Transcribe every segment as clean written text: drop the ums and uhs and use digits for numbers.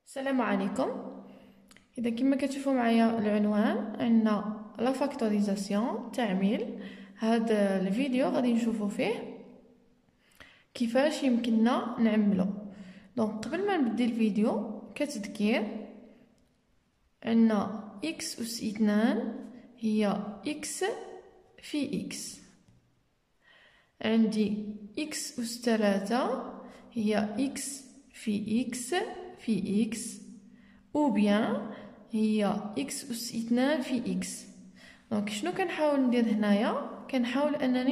السلام عليكم. اذا كما كتشوفوا معايا العنوان عندنا لا فاكتوريزاسيون تعميل. هذا الفيديو غادي نشوفوا فيه كيفاش يمكننا نعملو. دونك قبل ما نبدي الفيديو كتذكير، عندنا x أس 2 هي x في x، عندي x أس 3 هي x في x في x، او بيان هي x أس 2 في x. دونك شنو كنحاول ندير هنايا؟ كنحاول انني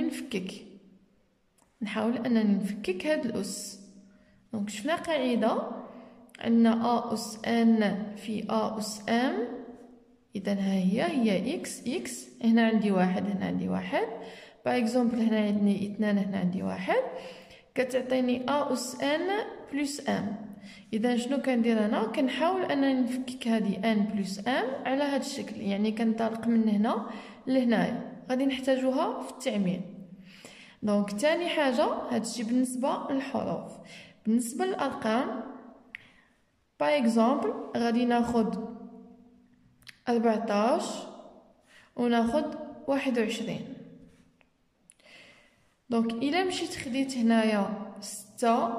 نفكك هاد الاس. دونك شفنا قاعده عندنا a أس n في a أس m، اذا ها هي x هنا عندي واحد، هنا عندي واحد. باغ اكزومبل هنا عندي 2، هنا عندي واحد، كتعطيني a أس n بلس m. اذا شنو كندير انا؟ كنحاول انني نفكك هذه n بلس m على هذا الشكل، يعني كنطلق من هنا لهنايا. غادي نحتاجوها في التعميل. دونك ثاني حاجه هادشي بالنسبه للحروف. بالنسبه للارقام باغ اكزومبل غادي ناخذ 14 وناخذ 21. دونك الا مشيت خديت هنايا 6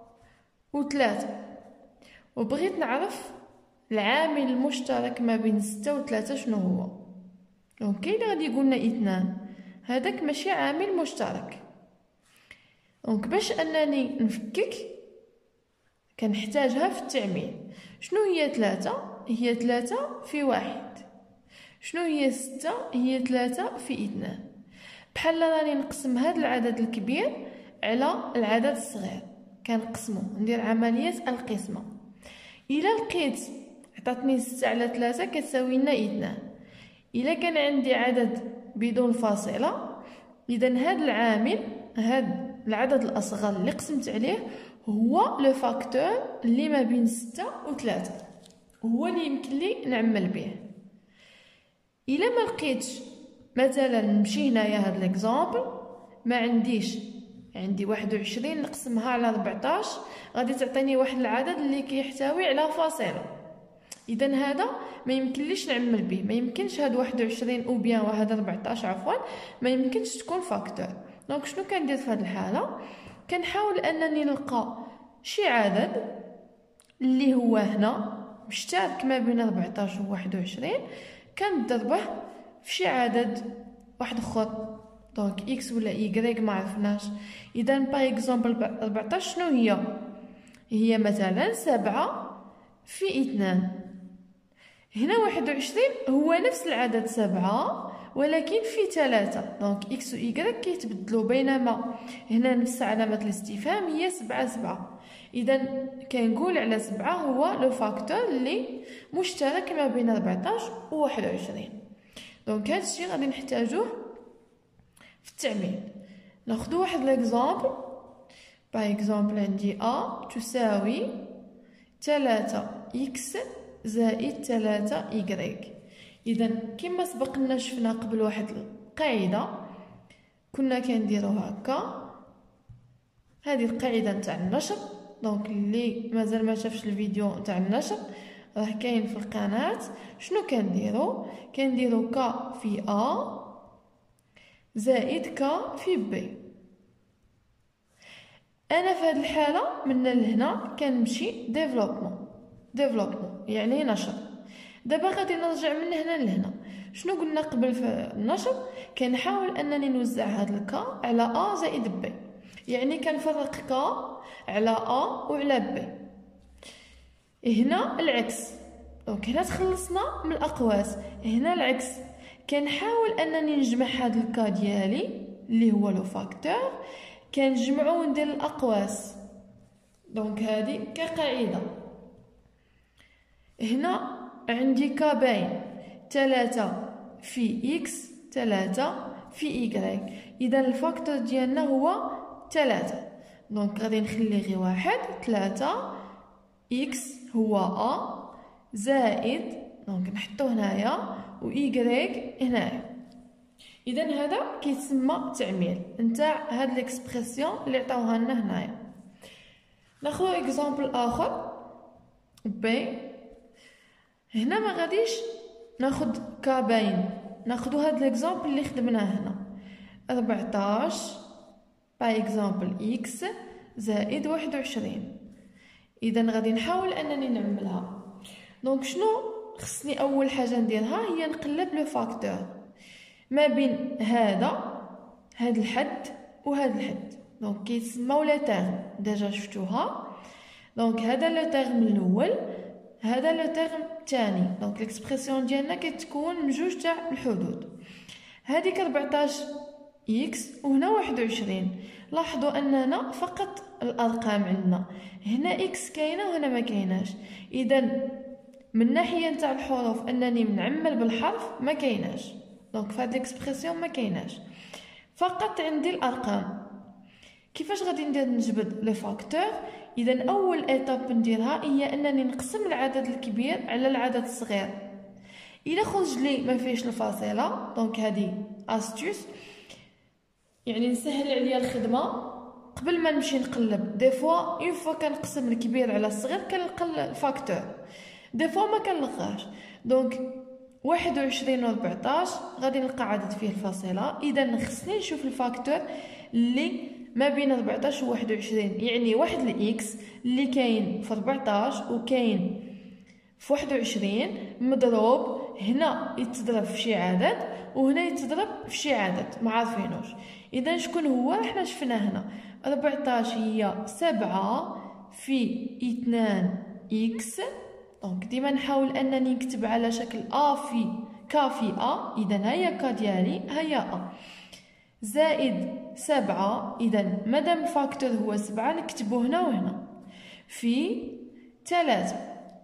و3 وبغيت نعرف العامل المشترك ما بين 6 و3 شنو هو، دونك كاين اللي غادي يقولنا 2، هذاك ماشي عامل مشترك. دونك باش انني نفكك كنحتاجها في التعميل. شنو هي 3؟ هي 3 في 1. شنو هي 6؟ هي 3 في 2. بحال راني نقسم هذا العدد الكبير على العدد الصغير، كنقسمو، ندير عمليه القسمه. الا لقيت عطاتني 6 على 3 كتساوي لنا 2. الا كان عندي عدد بدون فاصله، اذا هذا العامل، هذا العدد الاصغر اللي قسمت عليه هو لو فاكتور اللي ما بين 6 و3، هو اللي يمكن لي نعمل به. الا ما لقيتش، مثلا نمشي هنايا هاد ليكزامبل، ما عنديش، عندي 21 نقسمها على 14 غادي تعطيني واحد العدد اللي كيحتوي على فاصله. اذا هذا ما يمكنليش نعمل به، ما يمكنش هاد 21 او بيان وهذا 14 عفوا ما يمكنش تكون فاكتور. دونك شنو كندير في هذه الحاله؟ كنحاول انني نلقى شي عدد اللي هو هنا مشترك ما بين 14 و 21، كنضربه في شي عدد واحد اخر، دونك اكس ولا ايغريك ما عرفناش. اذا باغ اكزومبل 14 شنو هي؟ هي مثلا 7 في 2. هنا 21 هو نفس العدد 7 ولكن في 3، دونك اكس و ايغريك كيتبدلوا، بينما هنا نفس علامه الاستفهام هي 7. اذا كنقول على 7 هو لو فاكتور اللي مشترك ما بين 14 و 21. دونك هذا الشيء غادي نحتاجوه في التعميل. ناخذ واحد ليكزامبل. باغ اكزومبل عندي a تساوي 3x زائد 3y. اذا كما سبق لنا شفنا قبل واحد القاعده كنا كنديرو هكا، هذه القاعده نتاع النشر. دونك اللي مازال ما شافش الفيديو نتاع النشر راه كاين في القناه. شنو كنديرو؟ كنديرو ك في a زائد ك في b. انا في هذه الحاله من لهنا كنمشي ديفلوبمون يعني نشر. دابا غادي نرجع من هنا لهنا. شنو قلنا قبل في النشر؟ كنحاول انني نوزع هاد الكا على a زائد b، يعني كنفرق ك على a وعلى b. هنا العكس، دونك هنا تخلصنا من الاقواس، هنا العكس. كنحاول انني نجمع هاد الكا ديالي اللي هو لو فاكتور، كنجمعو وندير الاقواس. دونك هذه كقاعده. هنا عندي كا باين 3 في اكس 3 في ايغريك، اذا الفاكتور ديالنا هو 3. دونك غادي نخلي غير واحد، 3 اكس هو ا زائد، دونك نحطو هنايا، و ايغريك هنايا. اذا هذا كيتسمى تعميل نتاع هاد ليكسبرسيون اللي عطاوها لنا هنايا. ناخذ اكزامبل اخر. بي. هنا ما غاديش ناخد كا باين، ناخدو هاد ليكزامبل اللي خدمناه هنا 14 باي اكزامبل اكس زائد 21. اذا غادي نحاول انني نعملها. دونك شنو خصني اول حاجه نديرها هي نقلب لو فاكتور ما بين هاد الحد وهاد الحد. دونك كيتسماو لي تيرم، ديجا شفتوها. دونك هذا لو تيرم الاول، هذا لو تيرم الثاني. دونك ليكسبرسيون ديالنا كتكون من جوج تاع الحدود. هذيك 14 اكس وهنا 21. لاحظوا اننا فقط الارقام عندنا، هنا اكس كاينه وهنا ما كايناش. اذا من ناحيه نتاع الحروف انني نعمل بالحرف ما كايناش. دونك في هاد ليكسبرسيون ما كايناش، فقط عندي الارقام. كيفاش غادي ندير نجبد لي فاكتور؟ اذا اول ايتاب نديرها هي انني نقسم العدد الكبير على العدد الصغير. الا خرج لي ما فيهش الفاصله، دونك هذه استوس يعني نسهل عليا الخدمه. قبل ما نمشي نقلب دي فوا اون فوا كنقسم الكبير على الصغير كنلقى الفاكتور، دي فوا ما كنلقاش. دونك 21 و 14 غادي نلقى عدد فيه الفاصله. اذا خصني نشوف الفاكتور اللي ما بين 14 و 21، يعني واحد الاكس اللي كاين في 14 وكاين في 21 مضروب هنا يتضرب في شي عدد وهنا يتضرب في شي عدد ما عارفينوش. اذا شكون هو؟ احنا شفنا هنا 14 هي 7 في 2 اكس. دونك ديما نحاول انني نكتب على شكل ا في كا في ا. اذا هيا كا ديالي هيا ا زائد 7. اذا مادام فاكتور هو 7 نكتبو هنا وهنا في 3.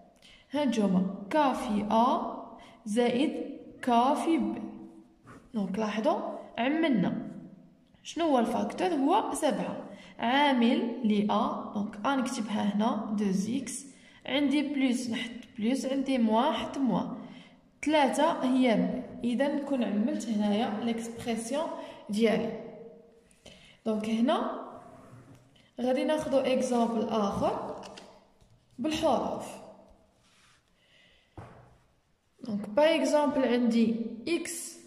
هانتوما كا في ا زائد كا في ب. دونك لاحظوا عملنا شنو هو الفاكتور؟ هو 7 عامل ل ا. دونك ا نكتبها هنا 2 اكس، عندي بلس نحط بلس، عندي موان نحط موان، 3 هي ب. اذا نكون عملت هنايا ليكسبرسيون ديالي. دونك هنا غادي ناخذ اكزامبل اخر بالحروف. دونك باي اكزامبل عندي اكس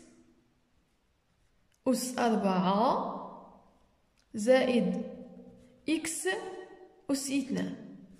أس 4 زائد اكس أس 2.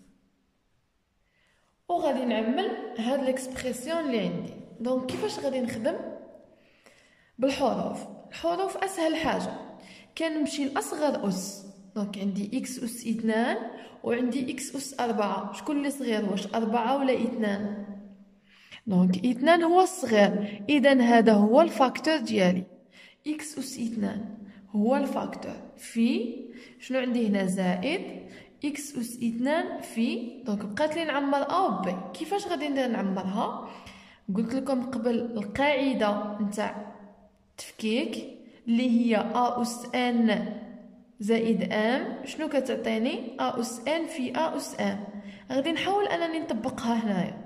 وغادي نعمل هاد ليكسبرسيون اللي عندي. دونك كيفاش غادي نخدم بالحروف؟ الحروف اسهل حاجه كنمشي لاصغر اس. دونك عندي اكس أس 2 وعندي اكس أس 4. شكون اللي صغير؟ واش 4 ولا 2؟ دونك 2 هو الصغير. اذا هذا هو الفاكتور ديالي، اكس أس 2 هو الفاكتور في شنو عندي هنا زائد اكس أس 2 في. دونك بقات لي نعمر ا و بي. كيفاش غادي ندير نعمرها؟ قلت لكم قبل القاعده نتاع التفكيك اللي هي ا أس ان زائد ام. شنو كتعطيني؟ ا أس ان في ا أس ام. غادي نحاول انني نطبقها هنايا.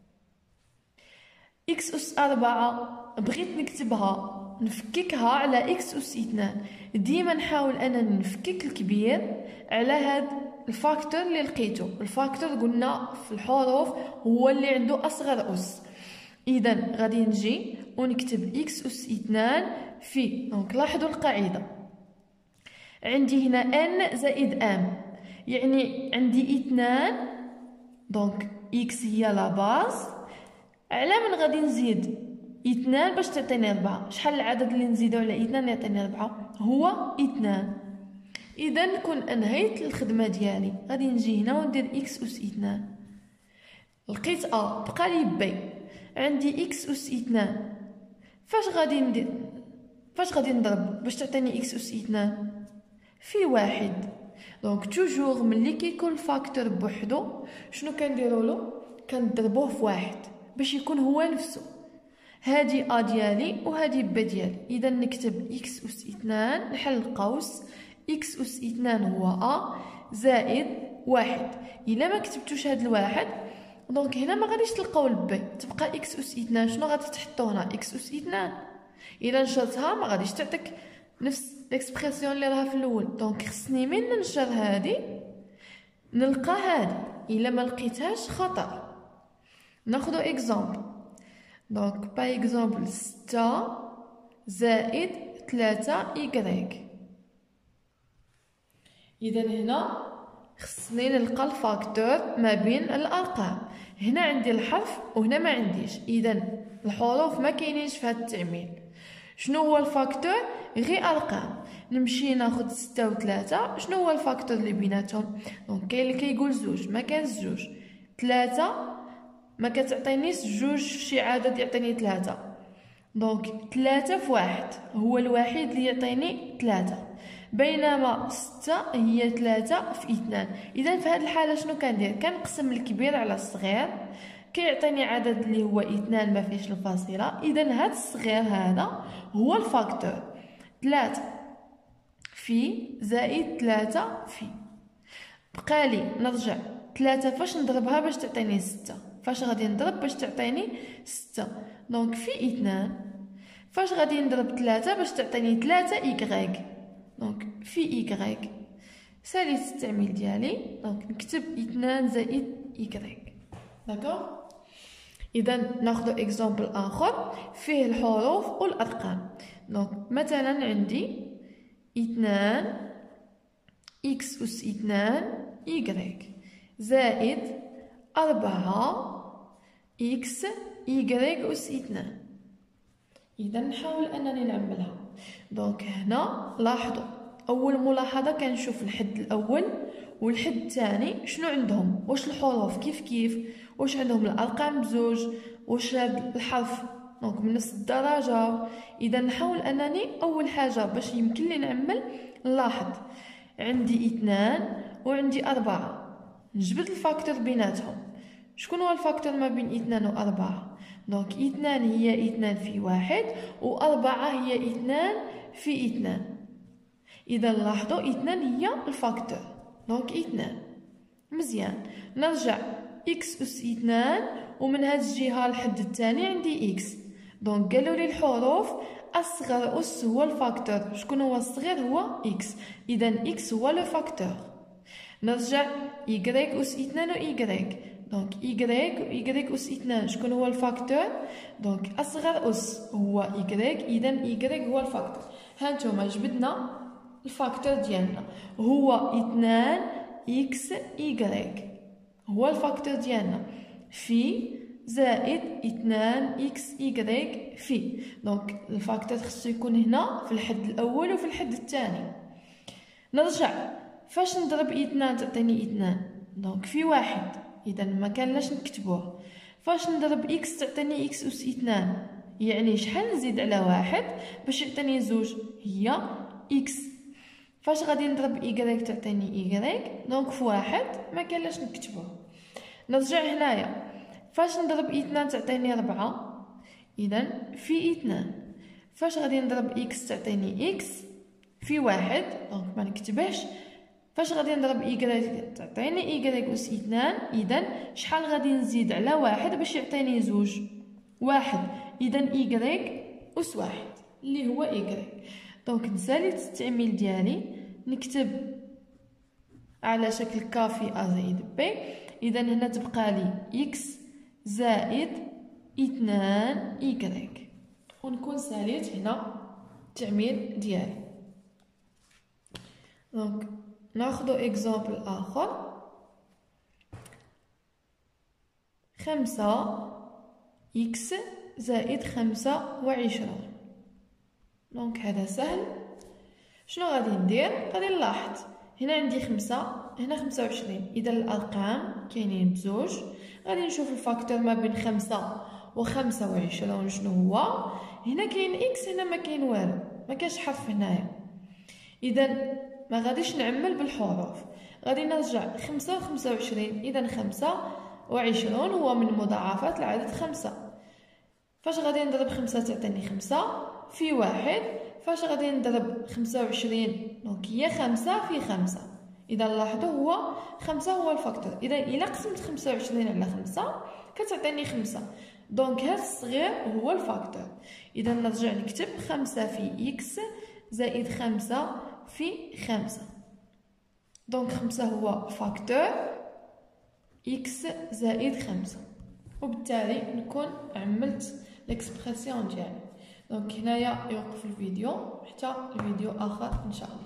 اكس أس 4 بغيت نكتبها نفككها على اكس أس 2. ديما نحاول انني نفكك الكبير على هاد الفاكتور اللي لقيته. الفاكتور قلنا في الحروف هو اللي عنده اصغر اس. اذا غادي نجي ونكتب اكس أس 2 في. دونك لاحظوا القاعده، عندي هنا ان زائد ام، يعني عندي 2. دونك اكس هي لا باز، على من غادي نزيد 2 باش تعطيني 4. شحال العدد اللي نزيدو على 2 يعطيني 4؟ هو 2. اذا نكون انهيت الخدمه ديالي. غادي نجي هنا وندير اكس أس 2. لقيت ا، بقى لي بي. عندي اكس أس 2. فاش غادي ندير؟ فاش غادي نضرب باش تعطيني اكس أس 2 في 1؟ دونك توجور ملي كيكون الفاكتور بوحدو شنو كنديرولو؟ كنضربوه في 1 باش يكون هو نفسه. هادي ا ديالي وهادي ب ديالي. اذا نكتب اكس أس 2 نحل القوس، اكس أس 2 هو ا زائد 1. الا ما كتبتوش هاد الواحد دونك هنا ما غاديش تلقاو البي، تبقى اكس أس 2. شنو غادي تحطو هنا؟ اكس أس 2. الا نشرتها ما غاديش تعطيك نفس ليكسبرسيون اللي راها في الاول. دونك خصني من ننشر هادي نلقى هادي. الا ما لقيتهاش خطأ. ناخدو اكزامبل. دونك باغ اكزامبل 6 زائد 3 إيكغيك. اذا هنا خصني نلقى الفاكتور ما بين الارقام. هنا عندي الحرف وهنا ما عنديش، اذا الحروف ما كاينينش في هذا التعميل. شنو هو الفاكتور؟ غير ارقام. نمشي ناخذ 6 و 3. شنو هو الفاكتور اللي بيناتهم؟ دونك كاين اللي كيقول زوج، ما كانش زوج. 3 ما كتعطينيش جوج في شي عدد يعطيني 3. دونك 3 في 1 هو الوحيد اللي يعطيني 3، بينما 6 هي 3 في 2. اذا في هذه الحاله شنو كندير؟ كنقسم الكبير على الصغير، كيعطيني عدد اللي هو 2 ما فيهش الفاصله. اذا هذا الصغير هذا هو الفاكتور. 3 في زائد 3 في. بقالي نرجع 3 فاش نضربها باش تعطيني 6؟ فاش غادي نضرب باش تعطيني 6؟ دونك في 2 فاش غادي نضرب 3 باش تعطيني 3 إيكغيك. دونك في إيكغيك. ساليت التعميل ديالي. دونك نكتب 2 زائد إيكغيك. داكوغ. اذا ناخذ اكزامبل اخر فيه الحروف والارقام. دونك مثلا عندي 2 اكس اس 2 إيكغيك زائد 4 اكس إيكغيك اس 2. اذا نحاول انني نعملها. دونك هنا لاحظوا اول ملاحظه كنشوف الحد الاول والحد الثاني شنو عندهم، واش الحروف كيف واش عندهم الارقام بزوج، واش هذا الحرف دونك من نفس الدرجه. اذا نحاول انني اول حاجه باش يمكن لي نعمل نلاحظ عندي 2 وعندي 4، نجبد الفاكتور بيناتهم. شكون هو الفاكتور ما بين 2 و 4؟ دونك 2 هي 2 في 1 و 4 هي 2 في 2. اذا لاحظوا 2 هي الفاكتور. دونك 2 مزيان. نرجع اكس اس 2 ومن هاد الجهه الحد الثاني عندي اكس. دونك قالوا لي الحروف اصغر اس هو الفاكتور. شكون هو الصغير؟ هو اكس. اذا اكس هو لو فاكتور. نرجع يكغيك اس 2 و يكغيك. دونك يكغيك و يكغيك اس 2 شكون هو الفاكتور؟ دونك اصغر اس هو يكغيك. اذا يكغيك هو الفاكتور. هانتوما جبدنا الفاكتور ديالنا هو 2 اكس يكغيك هو الفاكتور ديالنا في زائد 2 اكس يكغيك في. دونك الفاكتور خصو يكون هنا في الحد الاول وفي الحد الثاني. نرجع فاش نضرب 2 تعطيني 2. دونك في 1 اذا ما كانلاش نكتبوه. فاش نضرب اكس تعطيني اكس اس 2 يعني شحال نزيد على 1 باش يعطيني 2 هي اكس. فاش غادي نضرب إيكغيك تعطيني إيكغيك. دونك في 1 ما كانلاش نكتبوه. نرجع هنايا فاش نضرب 2 تعطيني 4. اذا في 2 فاش غادي نضرب اكس تعطيني اكس في 1. دونك ما نكتبهش. فاش غادي نضرب إيكغيك تعطيني إيكغيك اس 2. اذا شحال غادي نزيد على 1 باش يعطيني 1. اذا إيكغيك اس 1 اللي هو إيكغيك. دونك نساليت التعميل ديالي نكتب على شكل كافي ا زائد بي. اذا هنا تبقى لي اكس زائد 2 إيكغيك ونكون ساليت هنا التعميل ديالي. دونك ناخذ اكزامبل اخر. 5 اكس زائد 25. دونك هذا سهل. شنو غادي ندير؟ غادي نلاحظ هنا عندي 5 هنا 25. اذا الارقام كاينين بزوج. غادي نشوف الفاكتور ما بين 5 و 25 شنو هو. هنا كاين اكس هنا ما كاين والو، ما كاينش حرف هنايا. اذا ما غاديش نعمل بالحروف. غادي نرجع 5 و 25. اذا 25 هو من مضاعفات العدد 5. فاش غادي نضرب 5 تعطيني 5 في 1. فاش غادي نضرب 25 دونك هي 5 في 5. اذا لاحظوا هو 5 هو الفاكتور. اذا الا قسمت 25 على 5 كتعطيني 5. دونك هذا الصغير هو الفاكتور. اذا نرجع نكتب 5 في اكس زائد 5 في 5. دونك 5 هو فاكتور إكس زائد 5. وبالتالي نكون عملت ليكسبرسيون ديالي. دونك هنايا يوقف الفيديو حتى الفيديو اخر ان شاء الله.